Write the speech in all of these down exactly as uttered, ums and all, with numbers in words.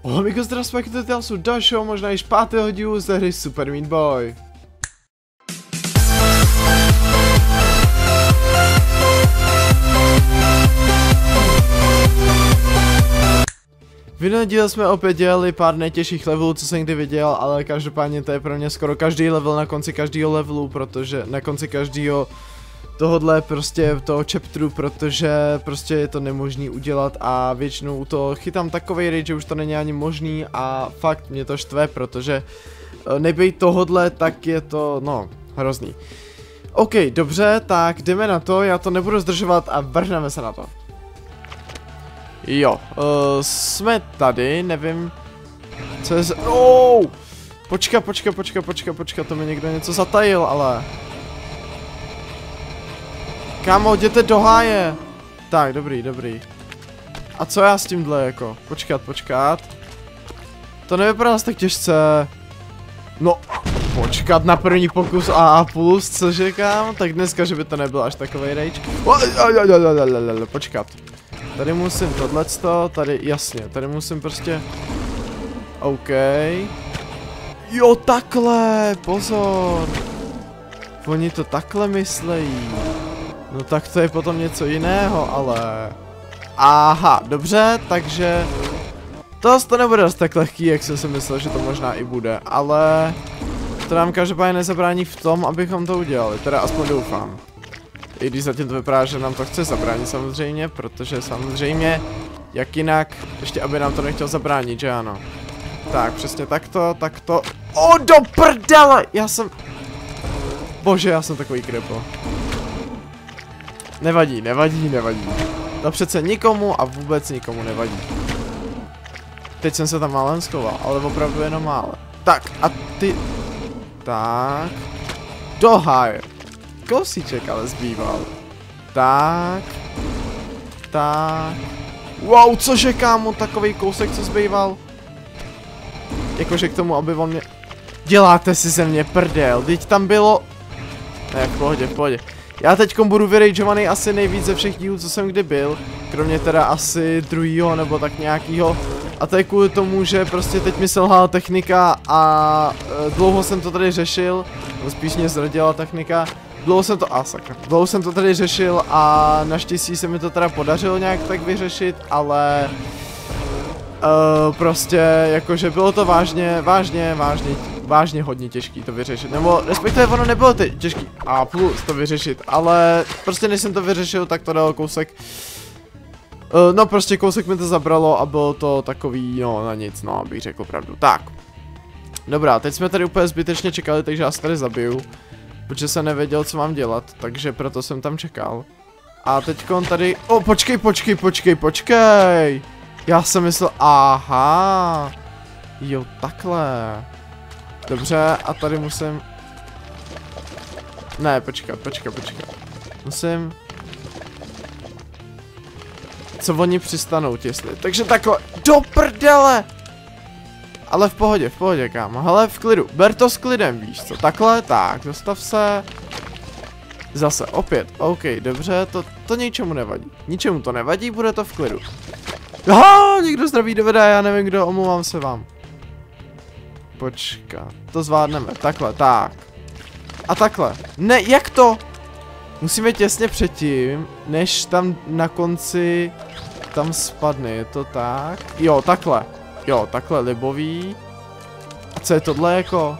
Oh, amigos, zdravím, jak to tam jsou dalšího, možná již pátého dílu ze hry Super Meat Boy. V minulém díle jsme opět dělali pár nejtěžších levelů, co jsem kdy viděl, ale každopádně to je pro mě skoro každý level na konci každého levelu, protože na konci každého tohodle prostě toho chapteru, protože prostě je to nemožný udělat a většinou to chytám takovej rage, že už to není ani možný a fakt mě to štve, protože nebejt tohodle, tak je to, no, hrozný. OK, dobře, tak jdeme na to, já to nebudu zdržovat a vrhneme se na to. Jo, uh, jsme tady, nevím, co je z... Oh! Počka, počka, počka, počka, počka, to mi někdo něco zatajil, ale... Kámo, jděte do háje! Tak, dobrý, dobrý. A co já s tímhle, jako? Počkat, počkat. To nevypadá zase tak těžce. No, počkat na první pokus A A plus, cože kam? Tak dneska, že by to nebyl až takovej rage. Počkat. Tady musím tohleto, tady, jasně, tady musím prostě... OK. Jo, takhle, pozor. Oni to takhle myslejí. No tak to je potom něco jiného, ale... Aha, dobře, takže... To, to nebude dost tak lehký, jak jsem si myslel, že to možná i bude, ale... To nám každopádně nezabrání v tom, abychom to udělali, teda aspoň doufám. I když zatím to vypadá, že nám to chce zabránit samozřejmě, protože samozřejmě, jak jinak, ještě aby nám to nechtěl zabránit, že ano. Tak, přesně takto, takto... O, do prdele! Já jsem... Bože, já jsem takový krepo. Nevadí, nevadí, nevadí. To přece nikomu a vůbec nikomu nevadí. Teď jsem se tam málem schoval, ale opravdu jenom mále. Tak, a ty... Tak... Do háje. Kousíček ale zbýval. Tak... Tak... Wow, cože kámo, takovej kousek, co zbýval? Jakože k tomu, aby on mě... Děláte si ze mě prdel, teď tam bylo... Ne, v pohodě, v pohodě. Já teďkom budu vyrageovaný asi nejvíc ze všech dílů, co jsem kdy byl. Kromě teda asi druhýho nebo tak nějakýho. A to je kvůli tomu, že prostě teď mi selhala technika a e, dlouho jsem to tady řešil. No spíš mě zradila technika. Dlouho jsem to, a sakra, dlouho jsem to tady řešil a naštěstí se mi to teda podařilo nějak tak vyřešit, ale... Uh, prostě jakože bylo to vážně, vážně, vážně, vážně hodně těžký to vyřešit, nebo respektive ono nebylo těžký A plus to vyřešit, ale prostě než jsem to vyřešil, tak to dalo kousek, uh, no prostě kousek mi to zabralo a bylo to takový, no na nic, no abych řekl pravdu. Tak, dobrá, teď jsme tady úplně zbytečně čekali, takže já se tady zabiju, protože jsem nevěděl, co mám dělat, takže proto jsem tam čekal. A teďkon tady, o, počkej, počkej, počkej, počkej. Já jsem myslel, aha, jo, takhle. Dobře, a tady musím... Ne, počkat, počkat, počkat. Musím... Co oni přistanou, jestli. Takže takhle, do prdele! Ale v pohodě, v pohodě, kámo, hele, v klidu, ber to s klidem, víš co, takhle, tak, dostav se. Zase, opět, OK, dobře, to, to ničemu nevadí. Ničemu to nevadí, bude to v klidu. Aha, někdo zdraví do videa, já nevím kdo, omlouvám se vám. Počkat, to zvládneme, takhle, tak. A takhle, ne, jak to? Musíme těsně předtím, než tam na konci, tam spadne, je to tak? Jo, takhle, jo, takhle libový. A co je tohle jako?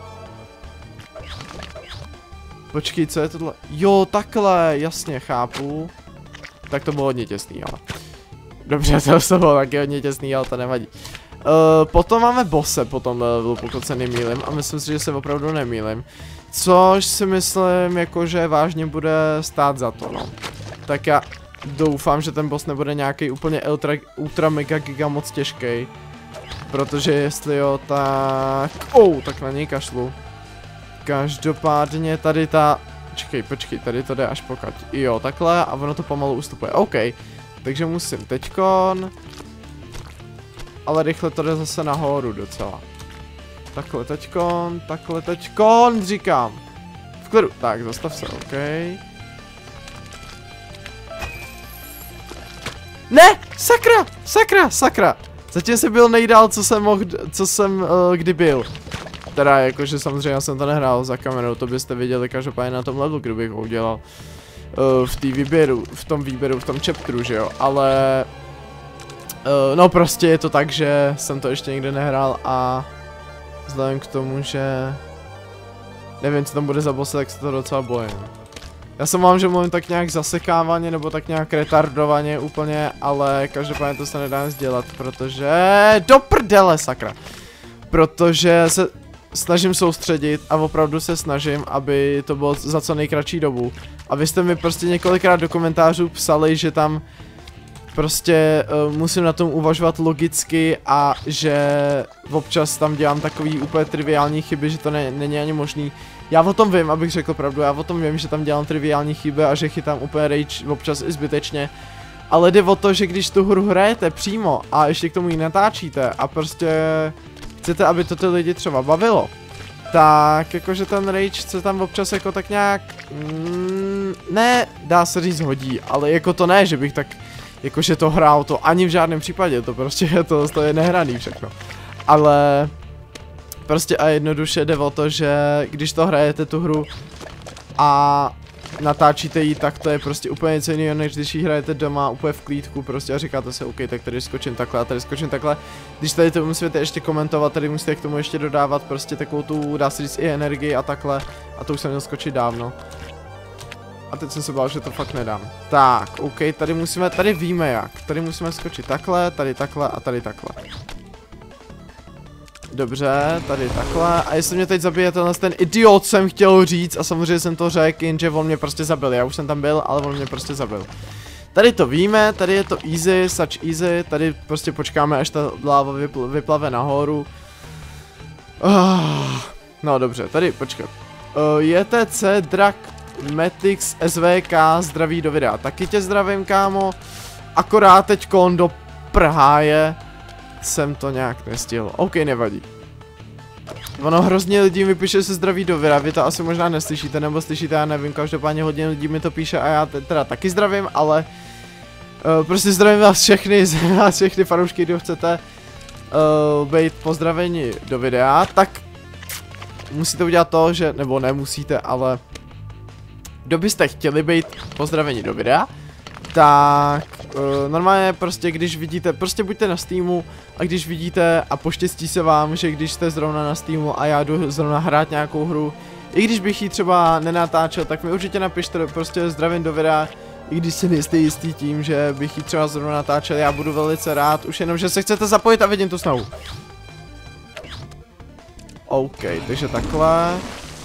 Počkej, co je tohle? Jo, takhle, jasně, chápu. Tak to bylo hodně těsný, ale. Dobře, to bylo taky hodně těsný, ale to nevadí. Uh, potom máme bosse po tomhle levelu, pokud se nemýlim, a myslím si, že se opravdu nemýlim. Což si myslím, jakože vážně bude stát za to, no. Tak já doufám, že ten boss nebude nějaký úplně ultra, ultra mega giga moc těžký. Protože jestli jo, tak... Oh, tak na něj kašlu. Každopádně tady ta... Počkej, počkej, tady to jde až pokud. Jo, takhle a ono to pomalu ustupuje, OK. Takže musím teďkon, ale rychle to jde zase nahoru docela. Takhle teďkon, takhle teďkon, říkám. V klidu, tak zastav se, OK. Ne, sakra, sakra, sakra. Zatím jsem byl nejdál, co jsem mohl, co jsem uh, kdy byl. Teda jakože samozřejmě jsem to nehrál za kamerou, to byste viděli každopádně na tom levelu, kdybych ho udělal. Uh, v té výběru, v tom výběru, v tom chapteru, že jo, ale... Uh, no prostě je to tak, že jsem to ještě nikdy nehrál a... Vzhledem k tomu, že... Nevím, co tam bude za boss, tak se to docela bojím. Já se mám, že mluvím tak nějak zasekávaně, nebo tak nějak retardovaně úplně, ale každopádně to se nedá nic dělat, protože... Do prdele, sakra! Protože se snažím soustředit a opravdu se snažím, aby to bylo za co nejkratší dobu. A vy jste mi prostě několikrát do komentářů psali, že tam prostě uh, musím na tom uvažovat logicky a že občas tam dělám takový úplně triviální chyby, že to ne, není ani možný. Já o tom vím, abych řekl pravdu, já o tom vím, že tam dělám triviální chyby a že chytám úplně rage občas i zbytečně. Ale jde o to, že když tu hru hrajete přímo a ještě k tomu ji natáčíte a prostě chcete, aby to ty lidi třeba bavilo, tak jakože ten rage se tam občas jako tak nějak, mm, ne, dá se říct hodí, ale jako to ne, že bych tak, jakože to hrál, to ani v žádném případě, to prostě je to, to je nehraný všechno. Ale prostě a jednoduše jde o to, že když to hrajete tu hru a natáčíte ji, tak to je prostě úplně něco jiného, než když ji hrajete doma úplně v klídku prostě a říkáte si, OK, tak tady skočím takhle a tady skočím takhle. Když tady to musíte ještě komentovat, tady musíte k tomu ještě dodávat prostě takovou tu, dá se říct, i energii a takhle. A to už jsem měl skočit dávno. A teď jsem se bál, že to fakt nedám. Tak, OK, tady musíme, tady víme jak. Tady musíme skočit takhle, tady takhle a tady takhle. Dobře, tady takhle. A jestli mě teď zabije tenhle ten idiot, jsem chtěl říct a samozřejmě jsem to řekl, jenže on mě prostě zabil. Já už jsem tam byl, ale on mě prostě zabil. Tady to víme, tady je to easy, such easy, tady prostě počkáme, až ta láva vypl vyplave nahoru. Oh, no dobře, tady počkat. Uh, J T C Drak Metix S V K, zdraví do videa. Taky tě zdravím, kámo. Akorát teďkon do prháje jsem to nějak nestihl. OK, nevadí. Ono hrozně lidí mi píše, že se zdraví do videa, vy to asi možná neslyšíte, nebo slyšíte, já nevím, každopádně hodně lidí mi to píše a já teda taky zdravím, ale uh, prostě zdravím vás všechny, vás všechny fanoušky, kdo chcete uh, být pozdraveni do videa, tak musíte udělat to, že, nebo nemusíte, ale kdo byste chtěli být pozdraveni do videa, tak uh, normálně prostě když vidíte, prostě buďte na Steamu a když vidíte a poštěstí se vám, že když jste zrovna na Steamu a já jdu zrovna hrát nějakou hru, i když bych ji třeba nenatáčel, tak mi určitě napište prostě zdravím do videa, i když si nejste jistý tím, že bych ji třeba zrovna natáčel, já budu velice rád, už jenom, že se chcete zapojit a vidím tu snahu. OK, takže takhle.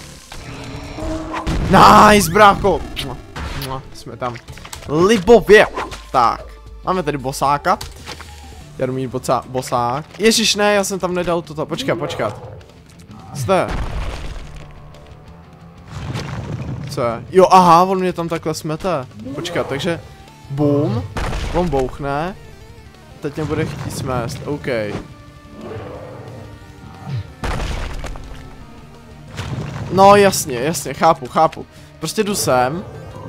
Nice, brácho! Jsme tam. Libově. Tak, máme tady bosáka. Jaromír boca, bosák. Ježiš, ne, já jsem tam nedal toto. Počkat, počkat. Zde. Co je? Jo, aha, on mě tam takhle smete. Počkat, takže boom. On bouchne. Teď mě bude chtít smést, OK. No jasně, jasně, chápu, chápu. Prostě jdu sem.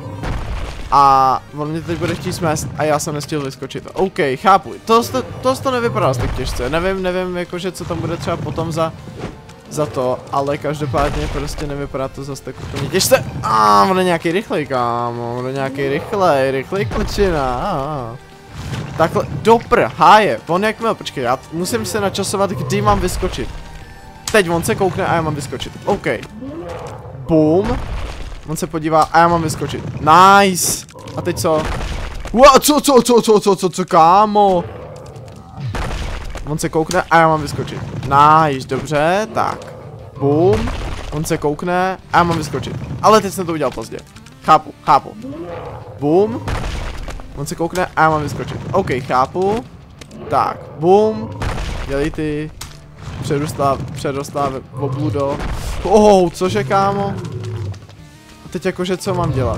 A on mě teď bude chtít smést a já jsem nestihl vyskočit. OK, chápu. To, to, to, to nevypadá tak těžce. Nevím, nevím, jakože co tam bude třeba potom za, za to, ale každopádně prostě nevypadá to zase tak úplně těžce. A ah, on je nějaký rychlej, kámo. On je nějaký rychlej, rychlej klučina. Ah. Takhle, dopr, háje. On jak měl, počkej, já musím se načasovat, kdy mám vyskočit. Teď on se koukne a já mám vyskočit. OK. Boom. On se podívá a já mám vyskočit. Nice. A teď co? Wow, co, co, co, co, co, co, co, kámo? On se koukne a já mám vyskočit. Nice, dobře, tak. Boom. On se koukne a já mám vyskočit. Ale teď jsem to udělal pozdě. Chápu, chápu. Boom. On se koukne a já mám vyskočit. OK, chápu. Tak, boom. Dělej ty. Předostá, předostá v obludo. Oh, cože, kámo? Teď jakože co mám dělat?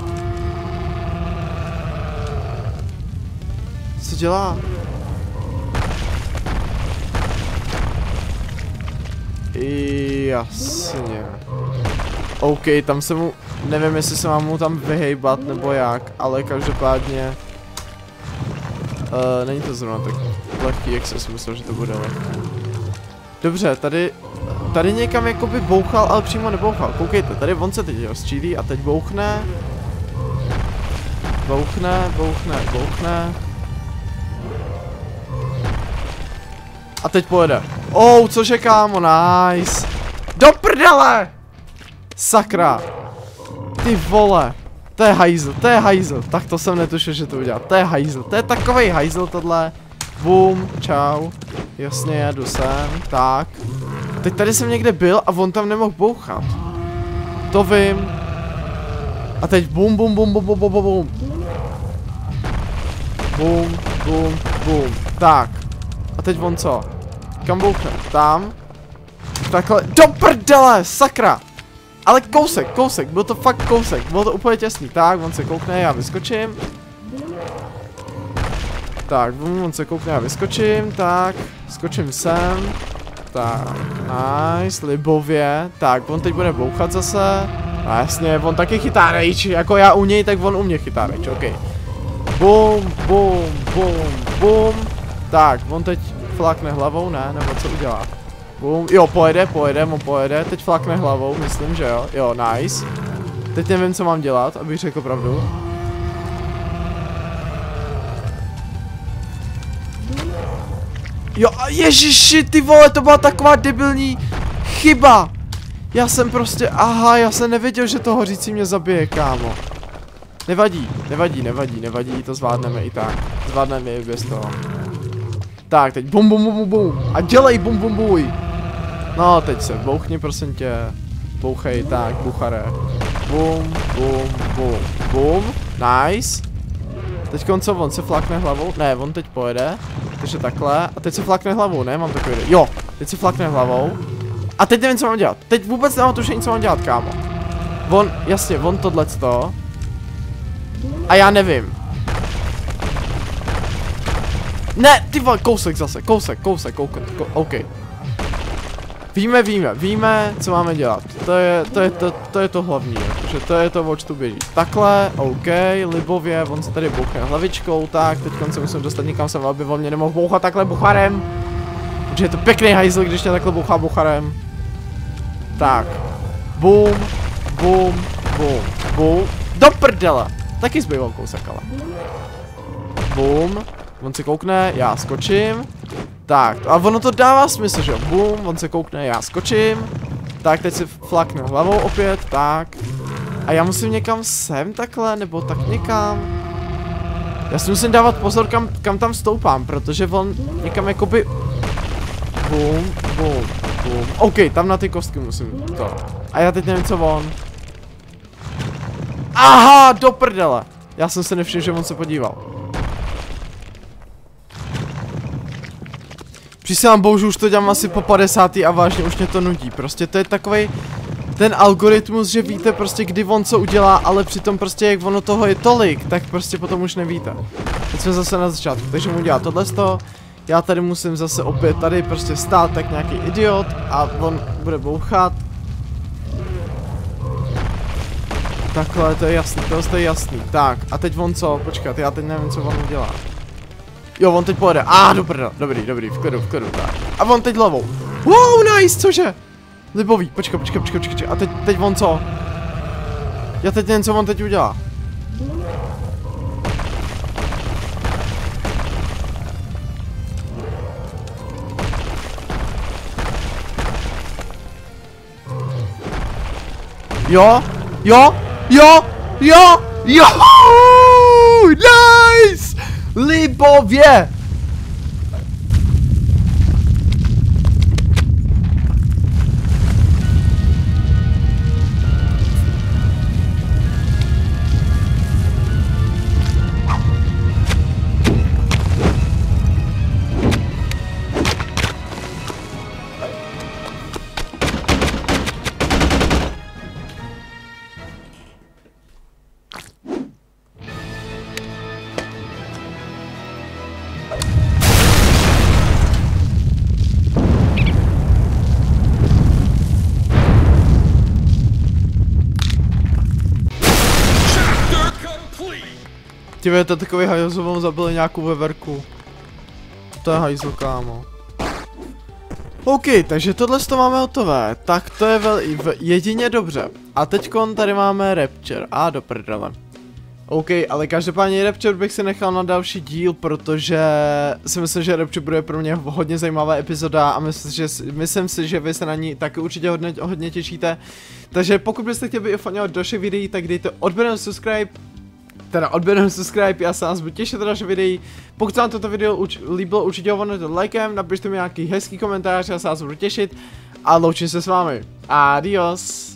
Co dělá? Jasně. OK, tam se mu, nevím jestli se mám mu tam vyhejbat nebo jak, ale každopádně uh, není to zrovna tak, lehký, jak jsem si myslel, že to bude lehký. Dobře, tady, tady někam jakoby bouchal, ale přímo nebouchal. Koukejte, tady on se teď rozčílí a teď bouchne. Bouchne, bouchne, bouchne. A teď pojede. Oh, cože kámo, nice. Do prdele! Sakra. Ty vole. To je hajzl, to je hajzl. Tak to jsem netušil, že to udělá. To je hajzl, to je takovej hajzl tohle. Bum, čau. Jasně, jedu sem, tak. Teď tady jsem někde byl a on tam nemohl bouchat. To vím. A teď bum, bum, bum, bum, bum, bum, bum. Bum, bum, bum. Tak. A teď on co? Kam bouchne? Tam. Takhle. Do prdele, sakra. Ale kousek, kousek, byl to fakt kousek, bylo to úplně těsný. Tak, on se koukne, já vyskočím. Tak, on se koukne, já vyskočím, tak, skočím sem. Tak, nice, libově. Tak, on teď bude bouchat zase. A jasně, on taky chytá rage, jako já u něj, tak on u mě chytá rage, ok. Bum, bum, bum, bum. Tak, on teď flakne hlavou, ne, nebo co udělá? Bum, jo, pojede, pojede, on pojede, teď flakne hlavou, myslím, že jo, jo, nice. Teď nevím, co mám dělat, abych řekl pravdu. Jo, ježiši, ty vole, to byla taková debilní chyba. Já jsem prostě, aha, já jsem nevěděl, že to hořící mě zabije, kámo. Nevadí, nevadí, nevadí, nevadí, to zvládneme i tak. Zvládneme i bez toho. Tak, teď bum, bum, bum, bum, a dělej bum, bum, buj. No, teď se bouchni, prosím tě. Bouchej, tak, buchare. Bum, bum, bum, bum, nice. Teď co, on se flakne hlavou? Ne, on teď pojede. Takže takhle. A teď se flakne hlavou, ne? Mám takový. Jo, teď se flakne hlavou. A teď nevím, co mám dělat. Teď vůbec nemám tušení, co mám dělat, kámo. On, jasně, on tohleto. A já nevím. Ne, ty vole, kousek zase, kousek, kousek, kousek, ko, OK. Víme, víme, víme, co máme dělat. To je, to je to, to je to hlavní, protože to je to, oč tu běží. Takhle, OK, libově, on se tady bouchne hlavičkou, tak, teď se musím dostat někam sem, aby on mě nemohl bouchat takhle bucharem. Protože je to pěkný hajzl, když mě takhle bouchá bucharem. Tak, bum, bum, bum, bum, do prdele. Taky zbýval kousek, ale. Bum, on se koukne, já skočím. Tak, a ono to dává smysl, že jo? Bum, on se koukne, já skočím. Tak, teď si flaknu hlavou opět, tak. A já musím někam sem takhle, nebo tak někam. Já si musím dávat pozor, kam, kam tam stoupám, protože on někam jakoby... Bum, bum, bum. OK, tam na ty kostky musím to. A já teď nevím, co on. Aha, do prdele. Já jsem se nevšiml, že on se podíval. Přísahám bohu, že už to dělám asi po padesátý a vážně už mě to nudí. Prostě to je takovej ten algoritmus, že víte prostě kdy on co udělá, ale přitom prostě jak ono toho je tolik, tak prostě potom už nevíte. Teď jsme zase na začátku, takže mu dělá tohleto. Já tady musím zase opět tady prostě stát tak nějaký idiot a on bude bouchat. Takhle, to je jasný, to je jasný. Tak, a teď on co? Počkat, já teď nevím, co on udělá. Jo, on teď pojede. A, ah, dobrý, dobrý, dobrý, v klidu, v klidu, tak. A on teď hlavou. Wow, nice, cože? Libový, počkej, počkej, počkej, počkej. A teď, teď on co? Já teď nevím, co on teď udělá. Jo, jo, jo, jo, jo, nice! Libově! Ty to takový hajozovou zabili nějakou veverku. to je hajzl, kámo. OK, takže tohle to máme hotové, tak to je vel, jedině dobře. A teďkon tady máme Rapture, a do prdele. OK, ale každopádně Rapture bych si nechal na další díl, protože si myslím, že Rapture bude pro mě hodně zajímavá epizoda a myslím, že, myslím si, že vy se na ní taky určitě hodně, hodně těšíte. Takže pokud byste chtěli být informovat dalších videí, tak dejte odběr subscribe, teda odběr subscribe, já se vás budu těšit na další videí. Pokud se vám toto video uč líbilo, určitě hovorněte lajkem, napište mi nějaký hezký komentář, já se vás budu těšit a loučím se s vámi. Adios.